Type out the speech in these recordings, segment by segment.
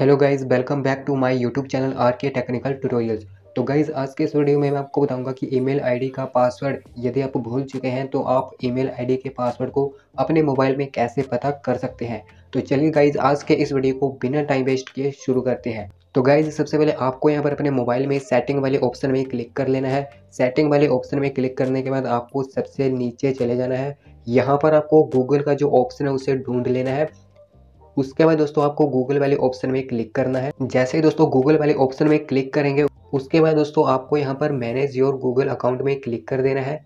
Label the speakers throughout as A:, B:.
A: Hello guys, welcome back to my YouTube channel R K technical tutorials. तो guys, आज के इस video में मैं आपको बताऊंगा कि ईमेल आईडी का पासवर्ड यदि आप भूल चुके हैं तो आप ईमेल आईडी के पासवर्ड को अपने मोबाइल में कैसे पता कर सकते हैं। तो चलिए गाइज़, आज के इस वीडियो को बिना टाइम वेस्ट किए शुरू करते हैं। तो गाइज़, सबसे पहले आपको यहाँ पर अपने मोबाइल में सेटिंग वाले ऑप्शन में क्लिक कर लेना है। सेटिंग वाले ऑप्शन में क्लिक करने के बाद आपको सबसे नीचे चले जाना है। यहाँ पर आपको गूगल का जो ऑप्शन है उसे ढूंढ लेना है। उसके बाद दोस्तों आपको गूगल वाले ऑप्शन में क्लिक करना है। जैसे ही दोस्तों गूगल वाले ऑप्शन में क्लिक करेंगे उसके बाद दोस्तों आपको यहाँ पर मैनेज योर गूगल अकाउंट में क्लिक कर देना है।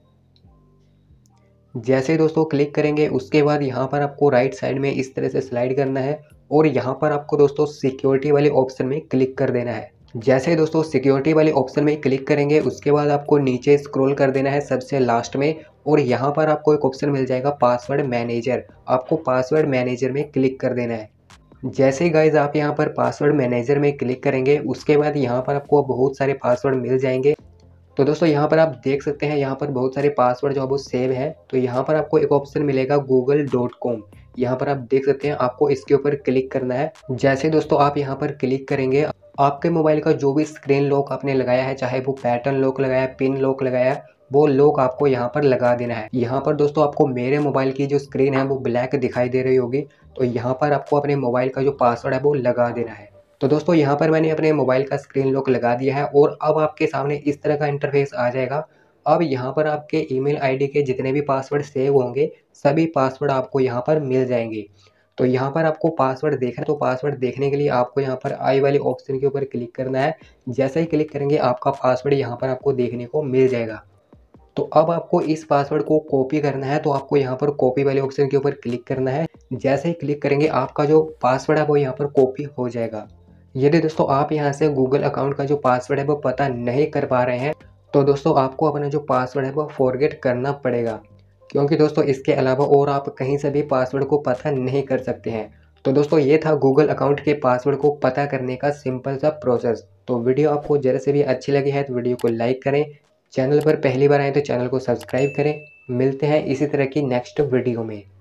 A: जैसे ही दोस्तों क्लिक करेंगे उसके बाद यहाँ पर आपको राइट साइड में इस तरह से स्लाइड करना है और यहाँ पर आपको दोस्तों सिक्योरिटी वाले ऑप्शन में क्लिक कर देना है। जैसे ही दोस्तों सिक्योरिटी वाले ऑप्शन में क्लिक करेंगे उसके बाद आपको नीचे स्क्रॉल कर देना है सबसे लास्ट में और यहाँ पर आपको एक ऑप्शन मिल जाएगा पासवर्ड मैनेजर। आपको पासवर्ड मैनेजर में क्लिक कर देना है। जैसे ही गाइज आप यहाँ पर पासवर्ड मैनेजर में क्लिक करेंगे उसके बाद यहाँ पर आपको बहुत सारे पासवर्ड मिल जाएंगे। तो दोस्तों यहाँ पर आप देख सकते हैं यहाँ पर बहुत सारे पासवर्ड जो है वो सेव है। तो यहाँ पर आपको एक ऑप्शन मिलेगा google.com। यहाँ पर आप देख सकते हैं, आपको इसके ऊपर क्लिक करना है। जैसे दोस्तों आप यहाँ पर क्लिक करेंगे आपके मोबाइल का जो भी स्क्रीन लॉक आपने लगाया है, चाहे वो पैटर्न लॉक लगाया, पिन लॉक लगाया, वो लॉक आपको यहाँ पर लगा देना है। यहाँ पर दोस्तों आपको मेरे मोबाइल की जो स्क्रीन है वो ब्लैक दिखाई दे रही होगी। तो यहाँ पर आपको अपने मोबाइल का जो पासवर्ड है वो लगा देना है। तो दोस्तों यहाँ पर मैंने अपने मोबाइल का स्क्रीन लॉक लगा दिया है और अब आपके सामने इस तरह का इंटरफेस आ जाएगा। अब यहाँ पर आपके ईमेल आईडी के जितने भी पासवर्ड सेव होंगे सभी पासवर्ड आपको यहाँ पर मिल जाएंगे। तो यहाँ पर आपको पासवर्ड देखना है, तो पासवर्ड देखने के लिए आपको यहाँ पर आई वाले ऑप्शन के ऊपर क्लिक करना है। जैसे ही क्लिक करेंगे आपका पासवर्ड यहाँ पर आपको देखने को मिल जाएगा। तो अब आपको इस पासवर्ड को कॉपी करना है, तो आपको यहाँ पर कॉपी वाले ऑप्शन के ऊपर क्लिक करना है। जैसे ही क्लिक करेंगे आपका जो पासवर्ड है वो यहाँ पर कॉपी हो जाएगा। यदि दोस्तों आप यहाँ से गूगल अकाउंट का जो पासवर्ड है वो पता नहीं कर पा रहे हैं तो दोस्तों आपको अपना जो पासवर्ड है वो फॉरगेट करना पड़ेगा, क्योंकि दोस्तों इसके अलावा और आप कहीं से भी पासवर्ड को पता नहीं कर सकते हैं। तो दोस्तों ये था गूगल अकाउंट के पासवर्ड को पता करने का सिंपल सा प्रोसेस। तो वीडियो आपको जरा से भी अच्छी लगी है तो वीडियो को लाइक करें। चैनल पर पहली बार आए तो चैनल को सब्सक्राइब करें। मिलते हैं इसी तरह की नेक्स्ट वीडियो में।